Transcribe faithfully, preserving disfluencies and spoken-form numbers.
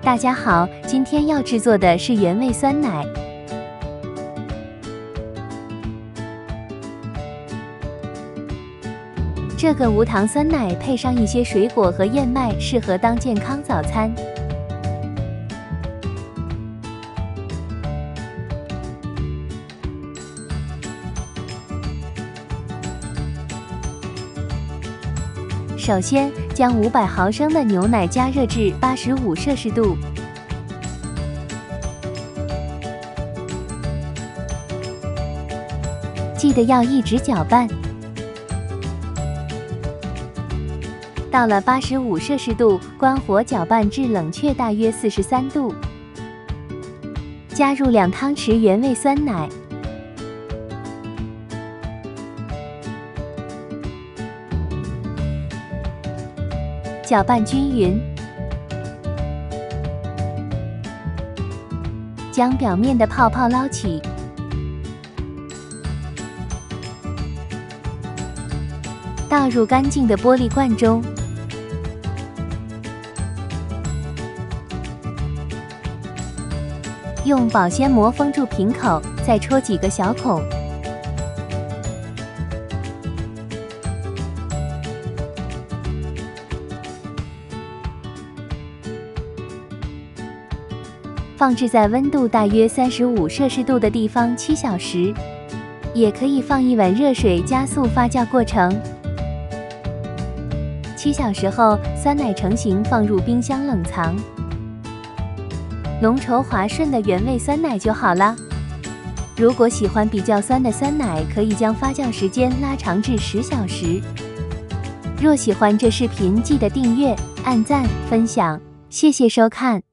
大家好，今天要制作的是原味酸奶。这个无糖酸奶配上一些水果和燕麦，适合当健康早餐。首先，将五百毫升的牛奶加热至八十五摄氏度，记得要一直搅拌。到了八十五摄氏度，关火搅拌至冷却大约四十三度，加入两汤匙原味酸奶。搅拌均匀，将表面的泡泡捞起，倒入干净的玻璃罐中，用保鲜膜封住瓶口，再戳几个小孔。放置在温度大约三十五摄氏度的地方七小时，也可以放一碗热水加速发酵过程。七小时后，酸奶成型，放入冰箱冷藏。浓稠滑顺的原味酸奶就好了。如果喜欢比较酸的酸奶，可以将发酵时间拉长至十小时。若喜欢这视频，记得订阅、按赞、分享，谢谢收看。